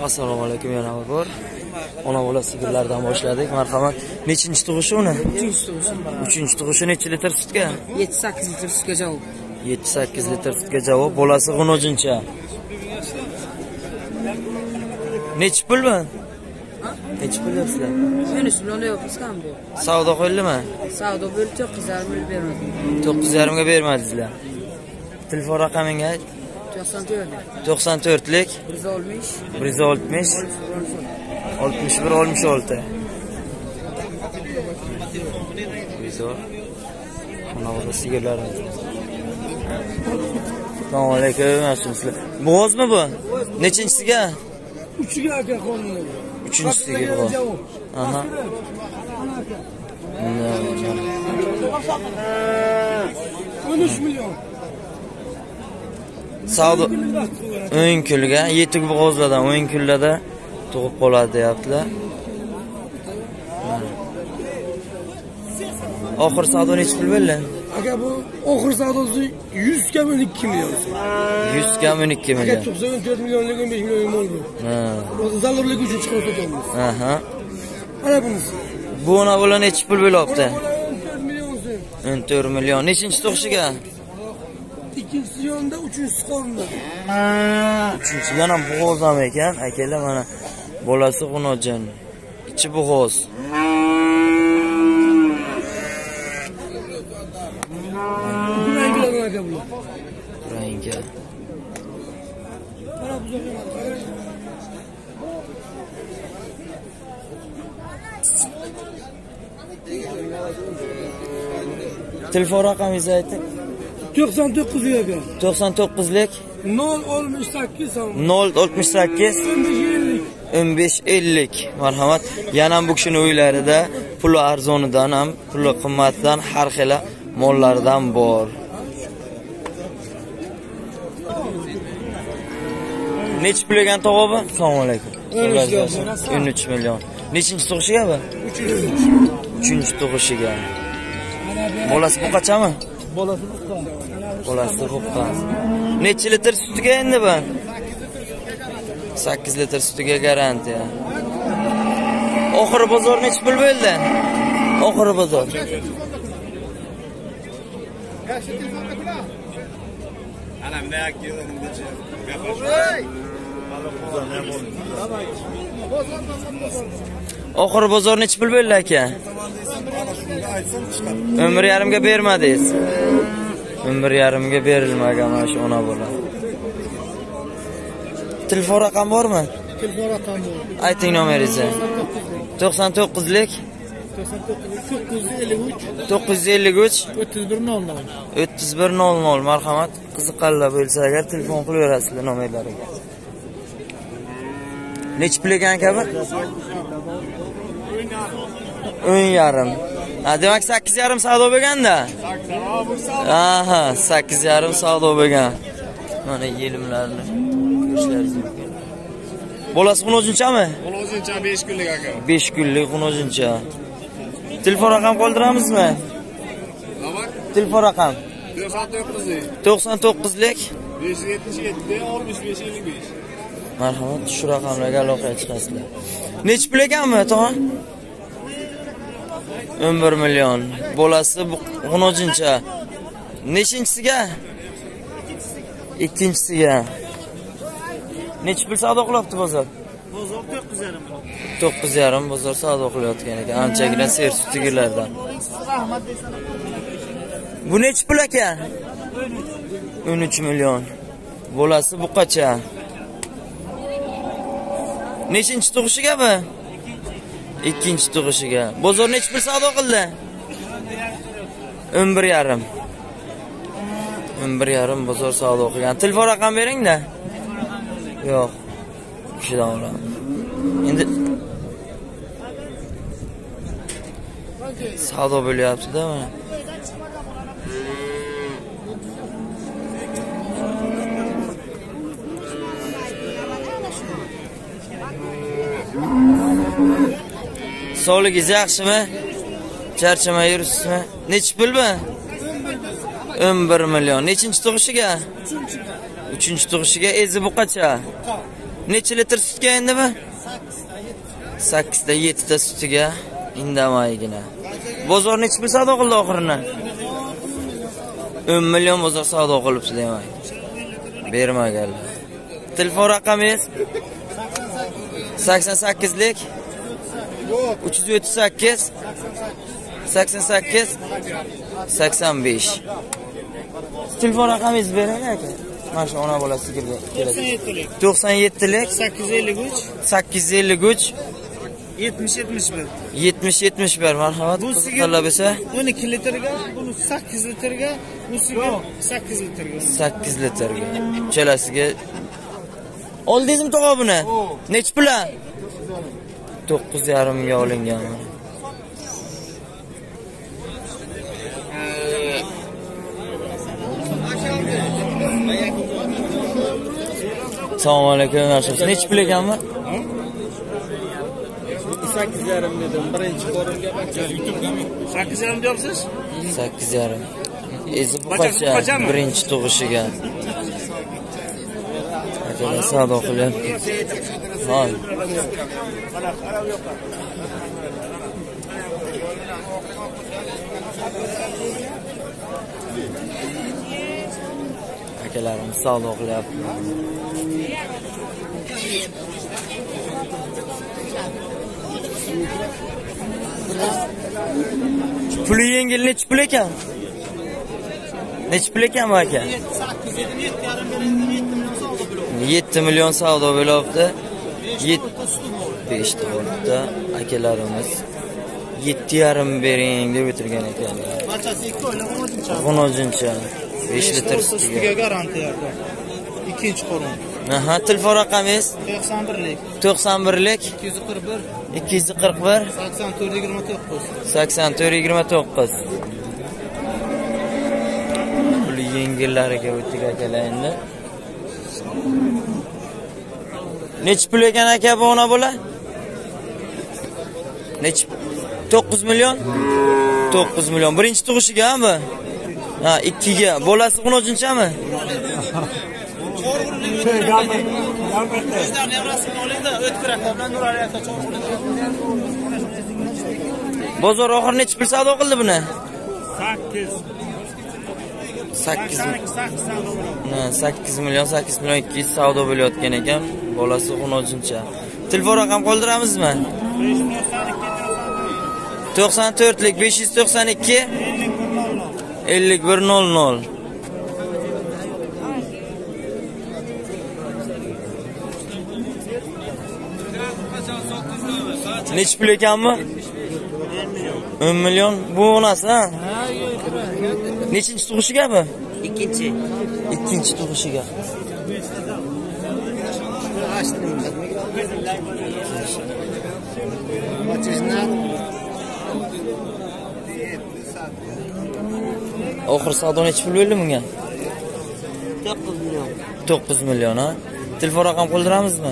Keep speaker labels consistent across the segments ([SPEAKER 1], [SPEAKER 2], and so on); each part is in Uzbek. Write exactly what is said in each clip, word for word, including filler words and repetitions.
[SPEAKER 1] Assalomu alaykum, yana bir ona bola sigirlardan boshladik. Marhamat. Nechinchi tug'ishi uni?
[SPEAKER 2] uchinchi tug'ishi.
[SPEAKER 1] uchinchi tug'ishi necha litr sutga?
[SPEAKER 2] yetti sakkiz litr sutga javob.
[SPEAKER 1] yetti sakkiz litr sutga javob. Bolasi g'unojincha. Necha pul bu? Necha pul sizlar?
[SPEAKER 2] Yunus bilan yo'qmiz ham bu.
[SPEAKER 1] Savdo qo'yildimi?
[SPEAKER 2] Savdo bo'lib to'qqiz yarim ming bermadim.
[SPEAKER 1] to'qqiz yarim ga bermadingizlar. Telefon raqamingiz ayt.
[SPEAKER 2] to'qson to'rt.
[SPEAKER 1] to'qson to'rtlik
[SPEAKER 2] bir yuz oltmish.
[SPEAKER 1] bir yuz oltmish oltmish bir oltmish olti. Vizor. Mana bu sigirlar. Assalomu alaykum, yaxshimisizlar? Bo'g'ozmi bu? Nechinchisiga?
[SPEAKER 3] uchiga aka qonuni.
[SPEAKER 1] uchinchisiga bu. Aha.
[SPEAKER 3] o'n uch million.
[SPEAKER 1] Savdo o'n kunga yetti bo'g'ozlardan o'n kunlarda tug'ib qoladi deyaptilar. Oxir savdo necha pul bo'ldi?
[SPEAKER 3] Aka bu oxir savdosi yuz ga o'n ikki million.
[SPEAKER 1] yuz ga o'n ikki million.
[SPEAKER 3] Aka to'qson to'rt millionlik o'n besh million mol bu.
[SPEAKER 1] Ha.
[SPEAKER 3] O'zi zarurlik uchun chiqib ketamiz.
[SPEAKER 1] Aha.
[SPEAKER 3] Mana bunisi.
[SPEAKER 1] Bu ona bilan necha pul bo'lyapti?
[SPEAKER 3] o'n to'rt million so'm.
[SPEAKER 1] o'n to'rt million. Nechinchi tug'ishiga?
[SPEAKER 3] Ikkinchisi yonda, uchinchisi qorinda.
[SPEAKER 1] Uchinchidan ham bo'g'oz ham ekan. Akalar mana bolasi g'unojin. Ichi bo'g'oz.
[SPEAKER 3] Ranglar aka bu.
[SPEAKER 1] Rangi.
[SPEAKER 3] Mana bu
[SPEAKER 1] Telefon raqamingizni ayting.
[SPEAKER 3] to'qson to'qqiz aka.
[SPEAKER 1] to'qson to'qqizlik
[SPEAKER 3] nol oltmish sakkiz
[SPEAKER 1] nol oltmish sakkiz o'n besh ellik. Marhamat. Yana bu kishining uylarida puli arzonidan ham, puli qimmatdan har xil mollardan bor. Necha pul ekan tog'obi? Assalomu alaykum. o'n uch million. Nechinchi tug'ishiga bu? uchinchi tug'ishiga. Bolasi bu qachami?
[SPEAKER 3] Bolasi buqqan.
[SPEAKER 1] Bolasi buqqan. Necha litr sutiga endi bu? sakkiz litr sutiga garantiya. Oxiri bozor necha pul bo'ldi? Oxiri bozor.
[SPEAKER 4] Ana bunday aktivlarning
[SPEAKER 1] Oxiri bozor necha pul bo'ldi aka? o'n bir yarim ga bermadingiz. o'n bir yarim ga berilmagan mana shu ona bola. Telefon raqam bormi?
[SPEAKER 3] Telefon raqam bor.
[SPEAKER 1] Ayting nomeringizni. to'qson to'qqizlik to'qqiz yuz ellik uch
[SPEAKER 3] o'ttiz bir nol nol.
[SPEAKER 1] o'ttiz bir nol nol. Marhamat. Qiziqqanlar bo'lsa agar telefon qilaverasizlar nomerlariga. Necha pul ekan aka bu? o'n yarim. Ha, demak sakkiz yarim savdo bo'lganda. Aha, sakkiz yarim savdo bo'lgan. Mana yelimlarni ko'rishlaringiz mumkin. Bolasi g'unojinchami?
[SPEAKER 4] G'unojincha besh kunlik aka.
[SPEAKER 1] besh kunlik g'unojincha. Telefon raqam qoldiramizmi?
[SPEAKER 4] Nima?
[SPEAKER 1] Telefon raqam
[SPEAKER 4] to'qson to'qqizlik
[SPEAKER 1] to'qson to'qqizlik
[SPEAKER 4] besh yuz yetmish yetti oltmish besh ellik besh.
[SPEAKER 1] Marhamat, shu raqamlarga aloqaga chiqasizlar. Necha pul ekanmi, tog'a? o'n bir million. Bolasi g'unojincha. Nechinchisiga? Ikkinchisiga. Necha pul savdo qilyapti bozor?
[SPEAKER 3] Bozor to'qqiz yarim.
[SPEAKER 1] to'qqiz yarim bozor savdo qilayotgan ekan. Anchagina ser sutigirlardan. Bu necha pul aka? o'n uch million. Bolasi buqacha. Nechinchi tug'ishiga bu? Ikkinchi tug'ishiga. Bozor necha pul savdo qildi? o'n bir yarim. o'n bir yarim bozor savdo qilgan. Telefon raqam bering-da. Yo'q. Kishidan olaman. Endi savdo bo'lyapti-da mana. Sog'ligingiz yaxshimi? Charchamay yuribsizmi? Necha pul bu? o'n bir million. Nechinchi tug'ishiga? uchinchi tug'ishiga ezi buqacha. Necha litr sutga endi bu? sakkiz ta yetti ta sutiga indamayigina. Bozor necha pul savdo qildi oxirini? o'n million bozor savdo qilibsiz demak. Bermaganlar. Telefon raqamingiz? sakson sakkizlik uch yuz o'ttiz sakkiz sakson sakkiz sakson besh. Telefon raqamingizni bering aka. Mana shu ona bola sigirga keladi. to'qson yettilik
[SPEAKER 3] sakkiz yuz ellik uch
[SPEAKER 1] sakkiz yuz ellik uch
[SPEAKER 3] yetmish yetmish bir.
[SPEAKER 1] yetmish yetmish bir. Marhamat.
[SPEAKER 3] Bu sigir
[SPEAKER 1] talab esa
[SPEAKER 3] o'n ikki litrga, buni sakkiz litrga, bu sigir sakkiz litrga.
[SPEAKER 1] sakkiz litrga. Chelasiga oldingizmi tog'a buni? Nech pula? to'qqiz yarim mingga olingan. Assalomu alaykum. Nech pul ekanmi?
[SPEAKER 3] sakkiz yarim dedim. Birinchi qo'ringa sakkiz yarim deyapsiz?
[SPEAKER 1] sakkiz yarim. Ezi buqacha birinchi tug'ishiga. Akalar savdo qilyapti. Hoy. Akalarim savdo qilyapti. Puli yengil nechi pul ekan? Nechi pul ekan bu aka? yetti million savdo bo'lyapti. besh ta bo'libdi. Akalarimiz yetti yarim bering deb o'tirgan ekan.
[SPEAKER 3] Barchasi ikki o'yla
[SPEAKER 1] o'n o'zincha besh litr sutiga
[SPEAKER 3] garantiya. Ikkinchi qo'rin.
[SPEAKER 1] Aha, telefon raqamingiz?
[SPEAKER 3] to'qson birlik
[SPEAKER 1] to'qson birlik
[SPEAKER 3] ikki yuz qirq bir
[SPEAKER 1] ikki yuz qirq bir
[SPEAKER 3] sakson to'rt yigirma to'qqiz.
[SPEAKER 1] sakson to'rt yigirma to'qqiz. Pul yengillariga o'tdik akalar endi. Nech pul ekan aka bu ona bola? Nech? to'qqiz million? to'qqiz million. Birinchi tug'ishiga bu? Ha, ikkiga. Bolasi o'n uchinchami? Bozor oxir necha pul savdo qildi buni?
[SPEAKER 3] sakkiz.
[SPEAKER 1] sakkiz. Ha, sakkiz million, sakkiz million ikki yuz savdo bo'layotgan ekan. Bolasi o'n uchinchi. Telefon raqam qoldiramizmi? to'qson to'rtlik besh yuz to'qson ikki ellik bir nol nol. Nech pul ekanmi? o'n million. Bu onasi, ha? Nechinchi tug'ishiga bu?
[SPEAKER 2] Ikkinchi.
[SPEAKER 1] Ikkinchi tug'ishiga. Oxir savdo nech pul bo'ldi bunga?
[SPEAKER 2] to'qqiz million.
[SPEAKER 1] to'qqiz million, ha? Telefon raqam qoldiramizmi?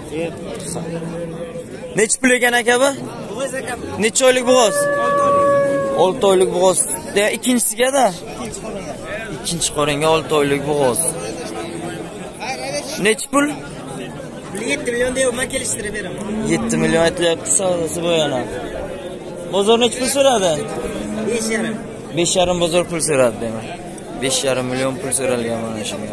[SPEAKER 1] Nech pul ekan aka bu? Necha oylik bo'g'oz? olti oylik bo'g'oz. Ikkinchisiga-da? Ikkinchi qoringa olti oylik bo'g'oz. Nech pul?
[SPEAKER 2] yetti million deyapman, kelishtirib beraman.
[SPEAKER 1] yetti million aytilyapti savdosi bu yana. Bozor nech pul so'radi?
[SPEAKER 2] besh yarim.
[SPEAKER 1] besh yarim bozor pul so'radi demak. besh yarim million pul so'ralgan mana shunga.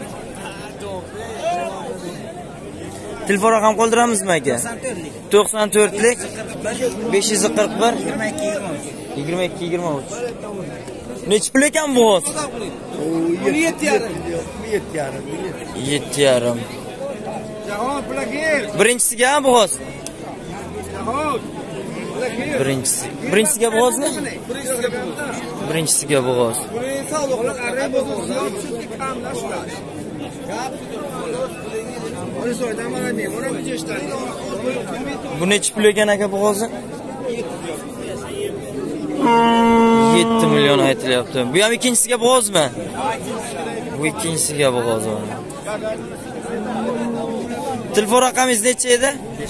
[SPEAKER 1] Telefon raqam qoldiramizmi aka? to'qson to'rtlik besh yuz qirq bir yigirma ikki yigirma uch. Nech pul ekan bu g'oz?
[SPEAKER 3] yetti yarim. yetti yarim.
[SPEAKER 1] yetti yarim.
[SPEAKER 3] Jahon plagir.
[SPEAKER 1] Birinchisiga bu g'oz?
[SPEAKER 3] Jahon.
[SPEAKER 1] Birinchisi. Birinchisiga bu g'ozmi? Birinchisiga bu g'oz. Bu nech pul ekan aka bu g'ozni? yetti million aytilyapti. Bu ham ikkinchisiga bu g'ozmi? Bu ikkinchisiga bu g'oz. Telefon raqamingiz necha edi?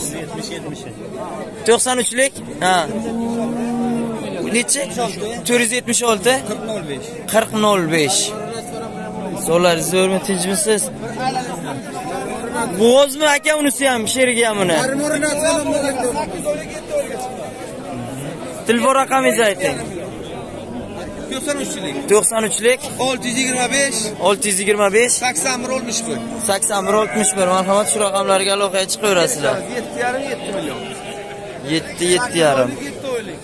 [SPEAKER 1] to'qson uchlik? Ha. Necha? to'rt yuz yetmish olti qirq nol besh. So'laringiz zo'rmi, tinchmisiz? Bo'g'ozmi aka unisi ham, sherigi ham uni. Telefon raqamingizni ayting.
[SPEAKER 3] to'qson uchlik.
[SPEAKER 1] to'qson uchlik
[SPEAKER 3] olti yuz yigirma besh
[SPEAKER 1] olti yuz yigirma besh
[SPEAKER 3] sakson bir oltmish bir.
[SPEAKER 1] sakson bir oltmish bir. Marhamat, shu raqamlarga aloqaga chiqaverasizlar.
[SPEAKER 3] yetti yarim yetti million.
[SPEAKER 1] yetti yetti yarim.
[SPEAKER 3] yetti oylik.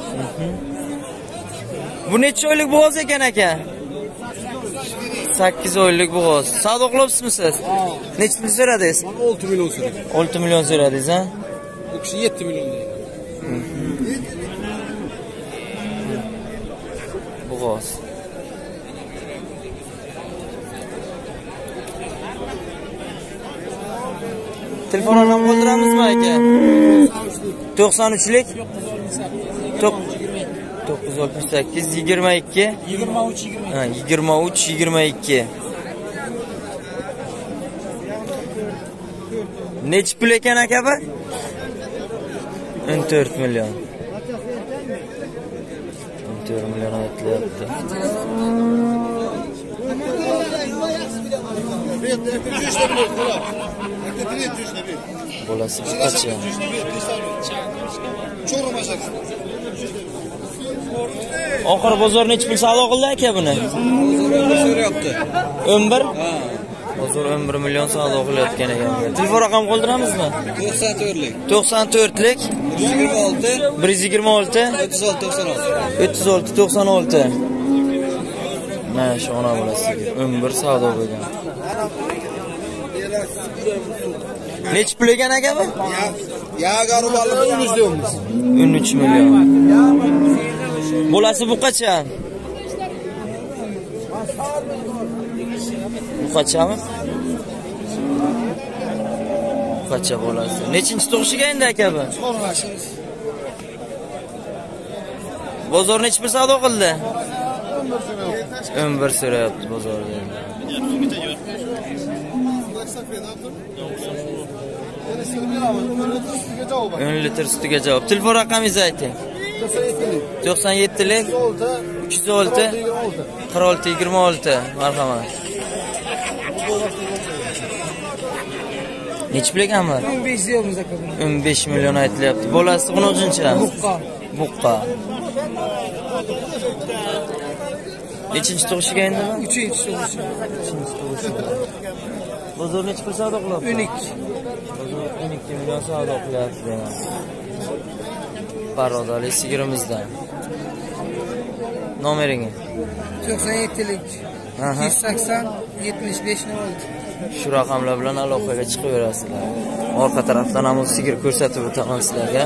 [SPEAKER 1] Bu necha oylik bo'g'oz ekan aka? sakkiz oylik bo'g'oz. Savdo qilibsizmi siz? Necha pul so'radingiz?
[SPEAKER 3] olti million so'radi.
[SPEAKER 1] olti million so'radingiz, ha?
[SPEAKER 3] Bu kishi yetti million deydi.
[SPEAKER 1] Bo'g'oz. Telefon raqam qoldiramizmi aka? to'qson uchlik to'qqiz yuz oltmish sakkiz yigirma ikki
[SPEAKER 3] yigirma uch yigirma.
[SPEAKER 1] ha yigirma uch yigirma ikki. Necha pul ekan aka bu? o'n to'rt million. o'n to'rt million aytilyapti. Bolasi qancha? Oxir bozor necha pul savdo qildi aka buni?
[SPEAKER 3] So'rayapti.
[SPEAKER 1] o'n bir? Ha. Bozor o'n bir million savdo qilayotgan ekan. Telefon raqam qoldiramizmi?
[SPEAKER 3] to'qson to'rtlik.
[SPEAKER 1] to'qson to'rtlik
[SPEAKER 3] yigirma olti
[SPEAKER 1] bir yuz yigirma olti
[SPEAKER 3] o'ttiz olti to'qson olti.
[SPEAKER 1] o'ttiz olti to'qson olti. Mana shu ona bolasi o'n bir savdo bo'lgan. Necha pul ekan aka bu?
[SPEAKER 3] Ya garubalı o'n uch deymiz.
[SPEAKER 1] o'n uch million. Bolasi bu qancha? Bu qanchami? Qancha bolasi? Nechinchi tug'ishiga endi aka bu? Bozor necha pul savdo qildi? o'n bir so'rayapti bozorda. o'n litr sutiga javob. Telefon raqamingizni ayting. to'qson yettilik uch yuz olti qirq olti yigirma olti. Marhamat. Necha pul ekan bu?
[SPEAKER 3] o'n besh deymiz aka.
[SPEAKER 1] o'n besh million aytilyapti. Bolasi qanochincha?
[SPEAKER 3] Buqqa.
[SPEAKER 1] Buqqa. Nechinchi tug'ishiga endi?
[SPEAKER 3] uchinchi tug'ishi.
[SPEAKER 1] Bozor necha pul savdo qilyapti?
[SPEAKER 3] o'n ikki.
[SPEAKER 1] Bozor o'n ikki million savdo qilyapti degan. Barodali sigirimizdan. Nomeringiz?
[SPEAKER 3] to'qson yettilik
[SPEAKER 1] Aha.
[SPEAKER 3] yuz sakson yetmish besh nol olti.
[SPEAKER 1] Shu raqamlar bilan aloqaga chiqaverasizlar. Orqa tarafdan ham sigir ko'rsatib o'taman sizlarga.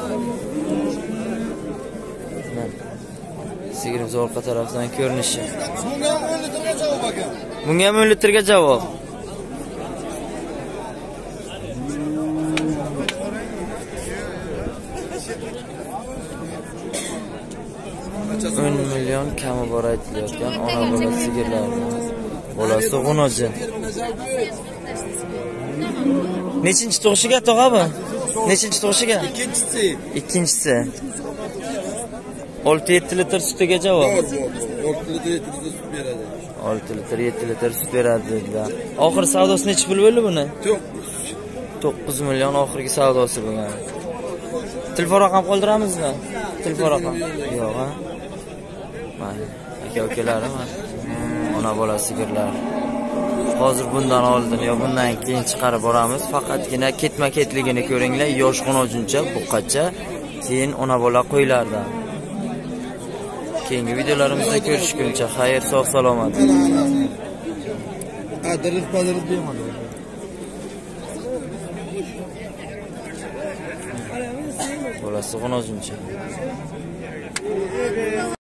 [SPEAKER 1] Sigirimiz orqa tarafdan ko'rinishi.
[SPEAKER 3] Bunga ham o'n litrga javob aka.
[SPEAKER 1] Bunga ham o'n litrga javob. o'n million kami bor aytilayotgan ona bola sigirlar. Bolasi g'unojin. Nechinchi tug'ishiga tog'a bu? Nechinchi tug'ishiga?
[SPEAKER 3] Ikkinchisi.
[SPEAKER 1] Ikkinchisi. olti yetti litr sutiga javob.
[SPEAKER 3] olti litr yetti litr sut beradi.
[SPEAKER 1] olti litr yetti litr sut beradi dedilar. Oxir savdosi necha pul bo'ldi buni? to'qqiz million oxirgi savdosi bo'lgan. Telefon raqam qoldiramizmi? Telefon raqam. Yo'q, ha. Mana aka-ukalarim, ona bola sigirlar. Hozir bundan oldin yo bundan keyin chiqarib boramiz. Faqatgina ketma-ketligini ko'ringlar, yosh xonojuncha, buqacha, keyin ona bola qo'ylardan. Keyingi videolarimizda ko'rishguncha xayr, sog' salomat.
[SPEAKER 3] Adres padres deyman.
[SPEAKER 1] Bolasi xonojuncha.